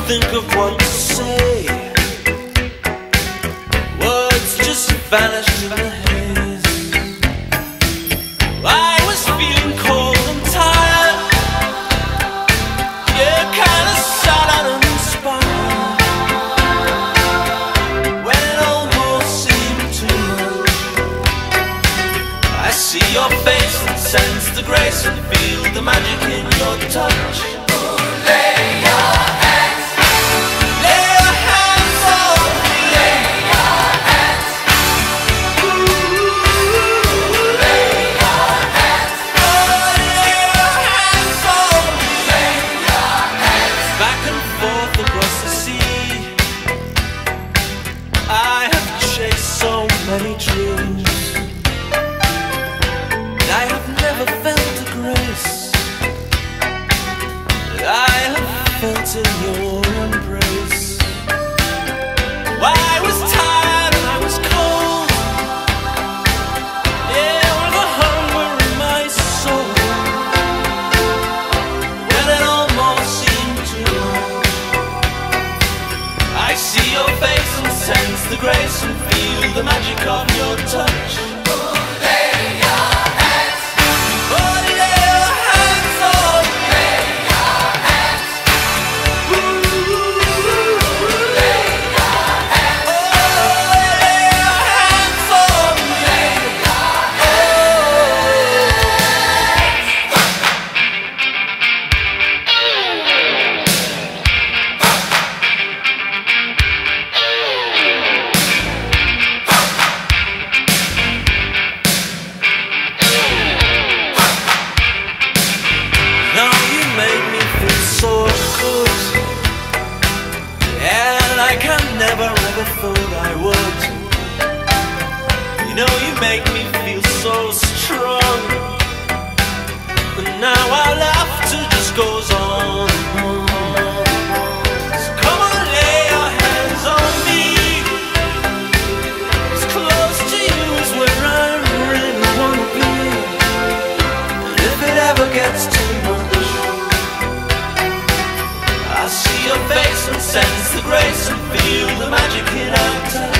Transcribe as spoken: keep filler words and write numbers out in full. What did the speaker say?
think of what to say. Words just vanished in the haze. I was feeling cold and tired, yeah, kinda sad and uninspired, when it almost seemed too much. I see your face and sense the grace and feel the magic in your touch. Many dreams, but I have never felt a grace that I have felt in your embrace. I was tired and I was cold, yeah, with a hunger in my soul, when it almost seemed too much. I see your face and sense the grace and feel the magic of your touch. Like I never ever thought I would. You know, you make me feel so strong, and now our laughter just goes on. So come on, lay your hands on me. As close to you is where I really wanna be. And if it ever gets too much, I see your face and sense the grace and feel the magic in our touch.